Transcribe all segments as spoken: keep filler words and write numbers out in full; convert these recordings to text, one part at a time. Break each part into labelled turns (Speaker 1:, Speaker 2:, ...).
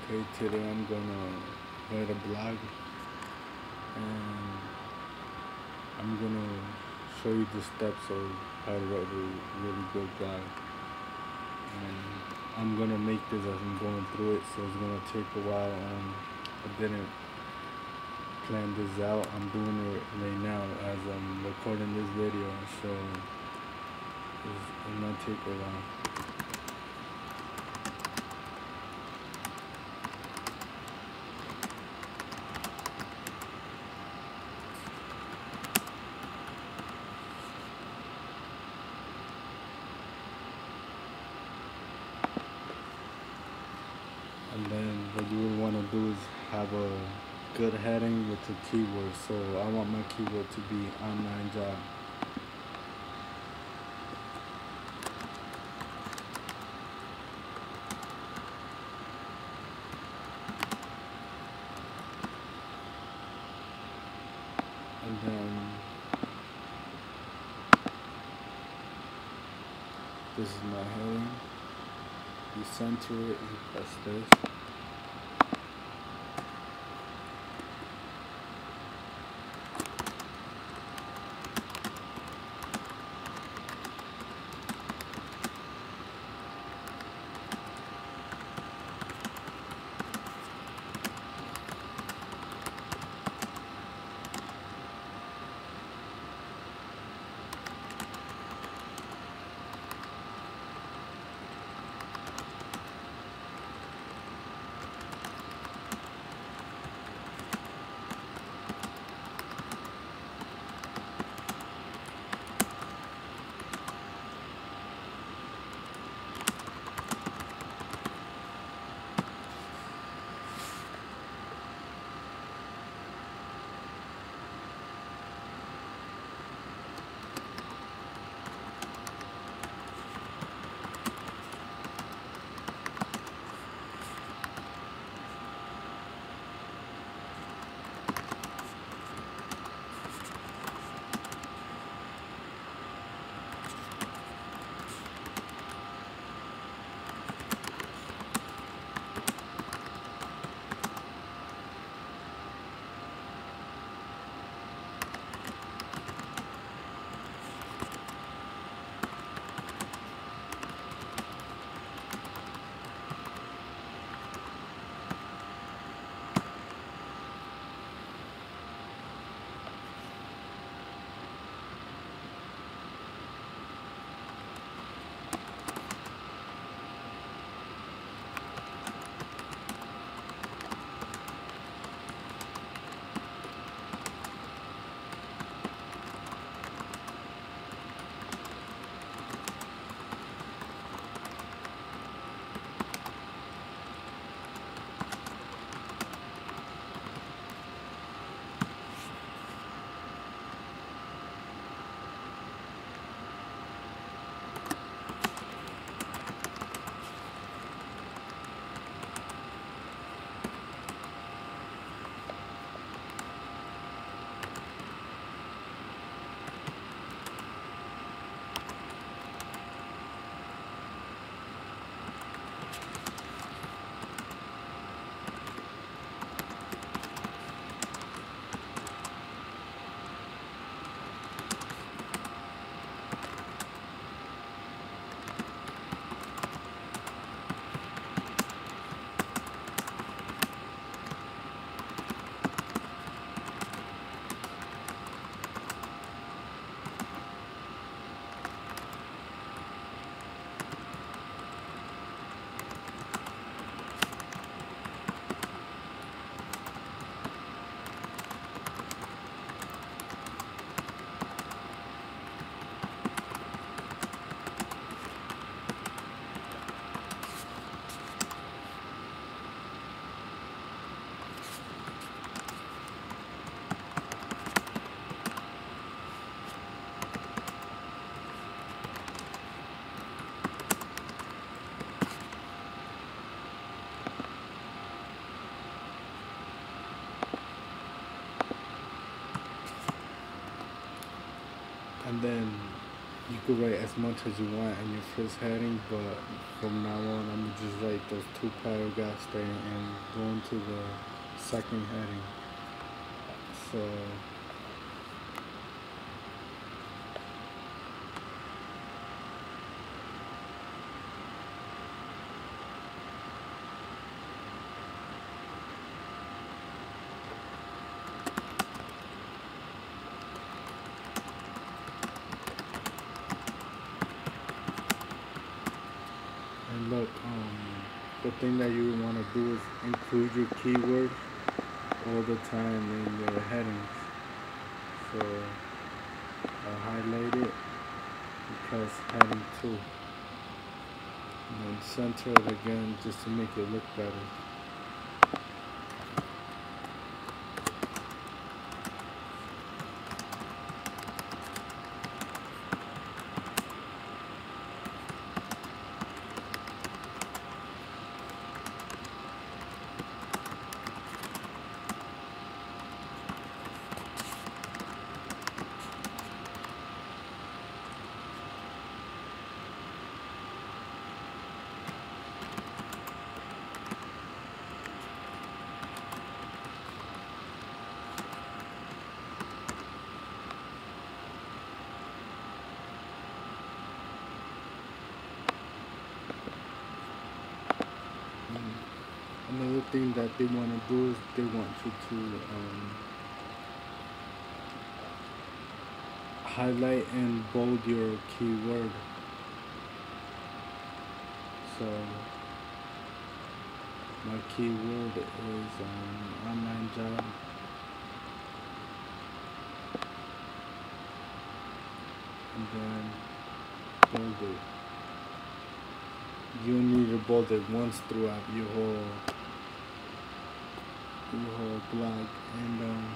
Speaker 1: Okay, today I'm gonna write a blog and I'm gonna show you the steps of how to write a really good blog. And I'm gonna make this as I'm going through it, so it's gonna take a while. Um, I didn't plan this out. I'm doing it right now as I'm recording this video, so it's, it's gonna take a while. And then what you would want to do is have a good heading with the keyword. So I want my keyword to be online job. And then this is my heading. You center it, you press this. And then You could write as much as you want in your first heading, but from now on, I'm gonna just write those two paragraphs there and go into the second heading. So, and look, um, the thing that you want to do is include your keyword all the time in your headings. So, I'll highlight it and press heading two. And then center it again just to make it look better. Another thing that they want to do is they want you to um, highlight and bold your keyword. So my keyword is um, online job, and then bold it. You need to bold it once throughout your whole your whole blog, and um,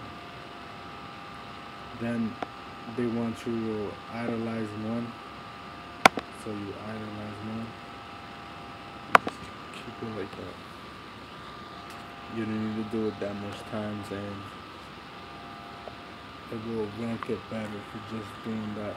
Speaker 1: then they want you to idolize one. So you idolize one. Just keep it like that. You don't need to do it that much times, and it will rank it better for just doing that.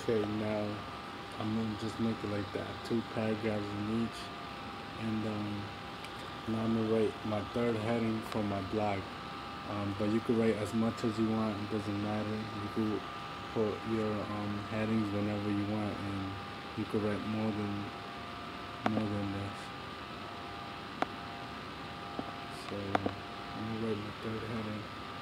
Speaker 1: Okay, now I'm gonna just make it like that, two paragraphs in each, and um, now I'm gonna write my third heading for my blog. Um, but you could write as much as you want. It doesn't matter. You could put your um, headings whenever you want, and you could write more than more than this. So I'm gonna write my third heading.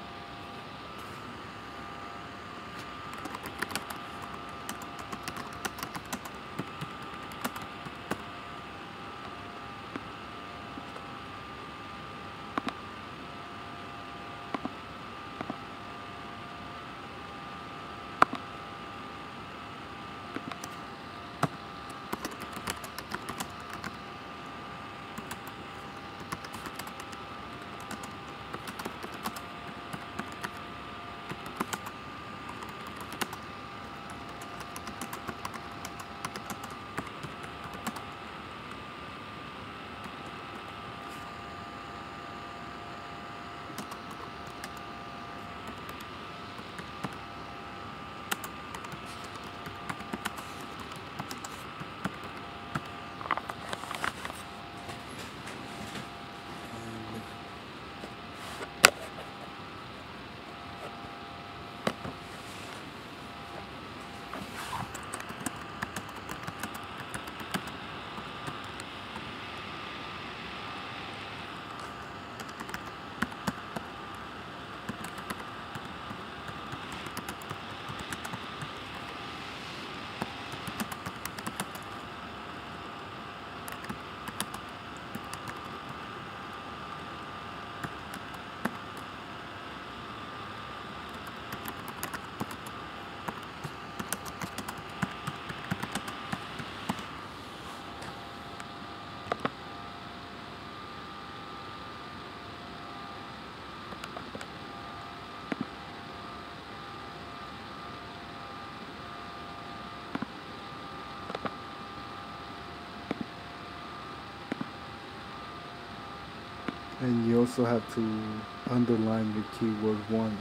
Speaker 1: And you also have to underline the keyword once.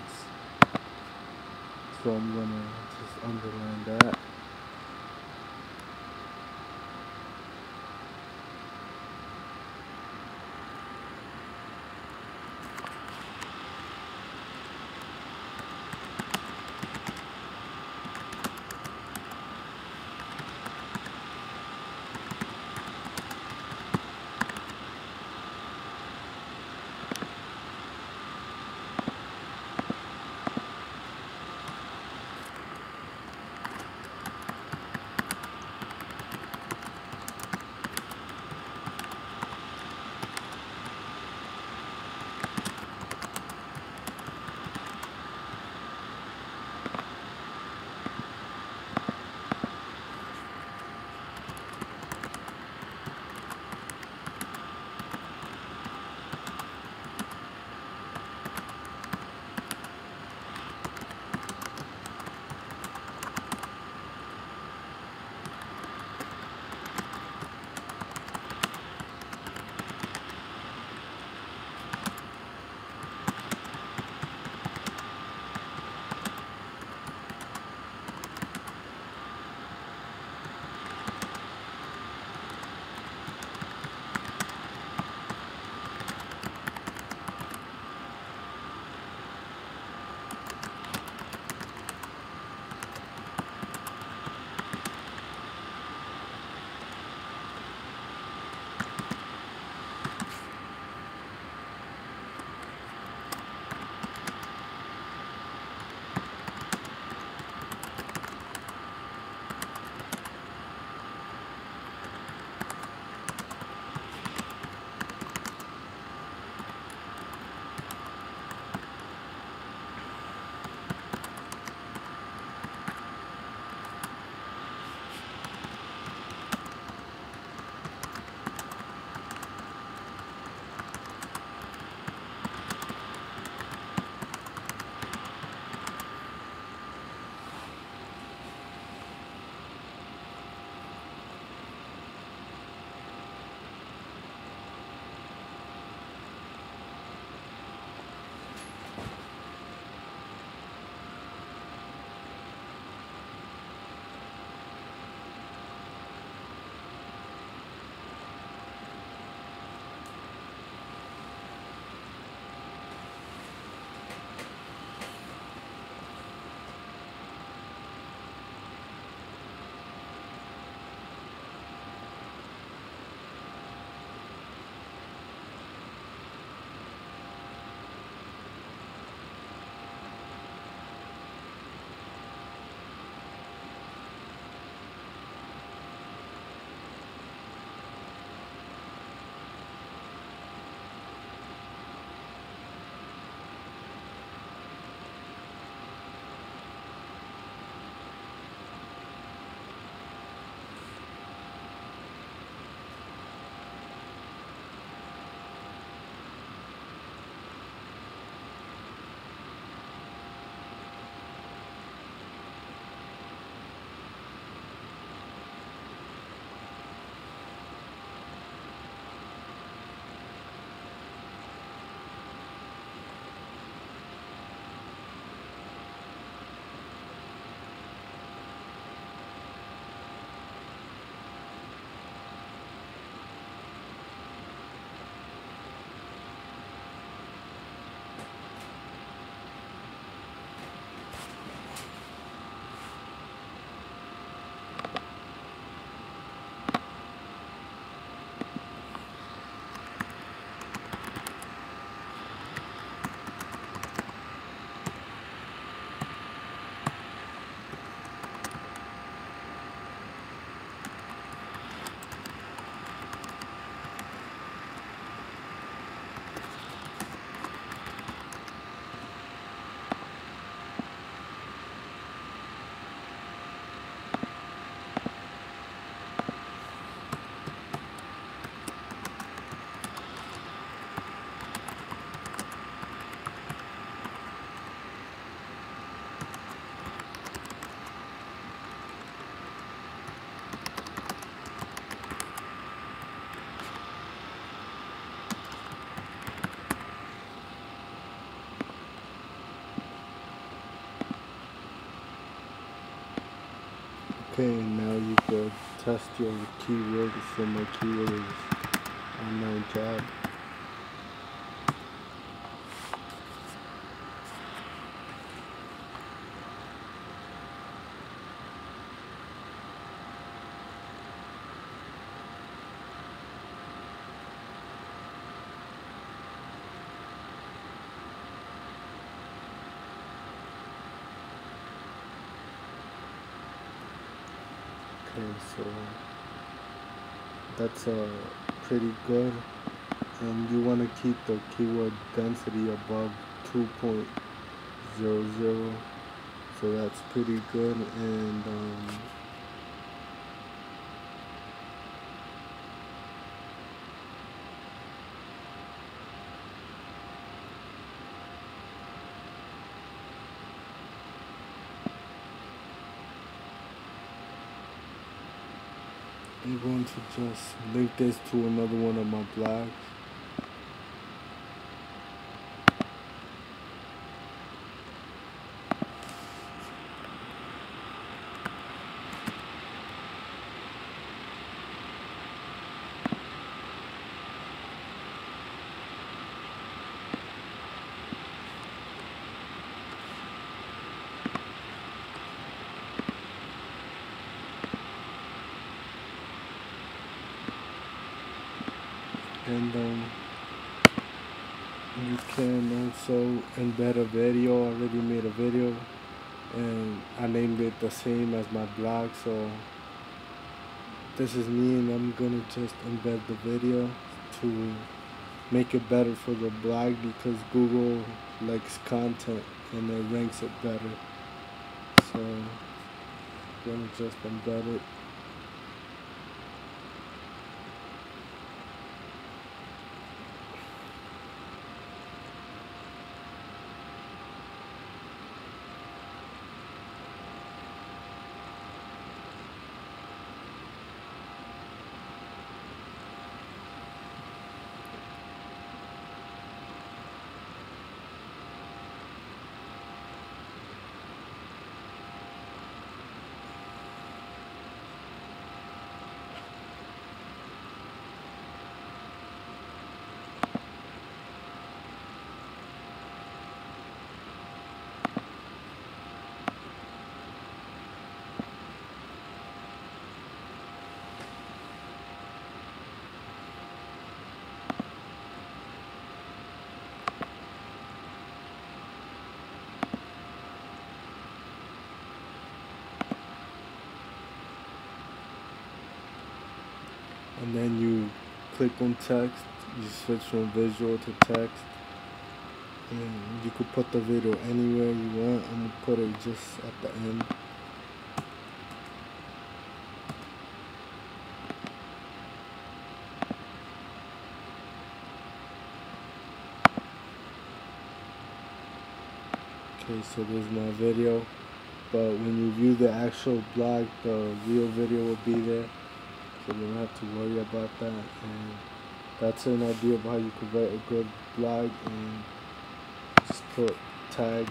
Speaker 1: So I'm gonna just underline that. Okay, now you could test your keyword. So my keyword is online job. Okay, so that's uh, pretty good. And you want to keep the keyword density above two point zero zero, so that's pretty good. And um, I'm going to just link this to another one of my blogs. And um, you can also embed a video. I already made a video and I named it the same as my blog, so this is me, and I'm gonna just embed the video to make it better for the blog, because Google likes content and it ranks it better. So I'm gonna just embed it. And then you click on text, you switch from visual to text, and you could put the video anywhere you want. I'm gonna put it just at the end. Okay, so there's my video, but when you view the actual blog, the real video will be there, so you don't have to worry about that. And that's an idea of how you could write a good blog, and just put tags.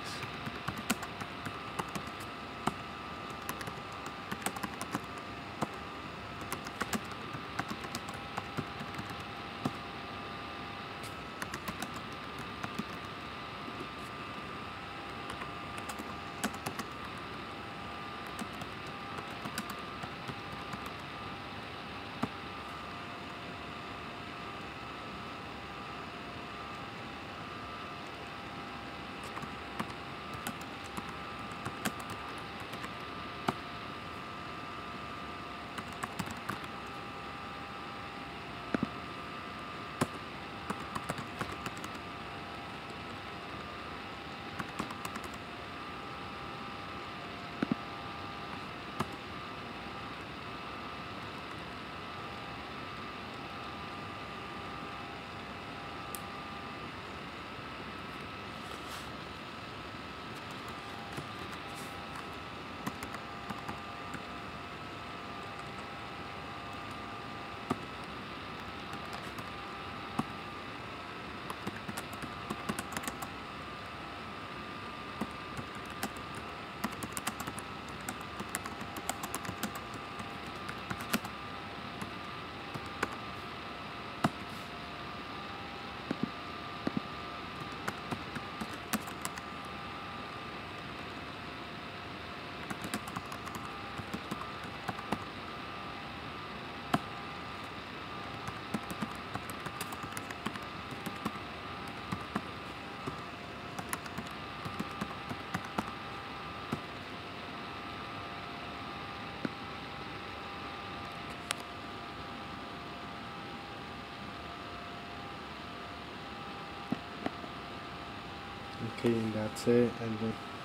Speaker 1: Okay, and that's it. And then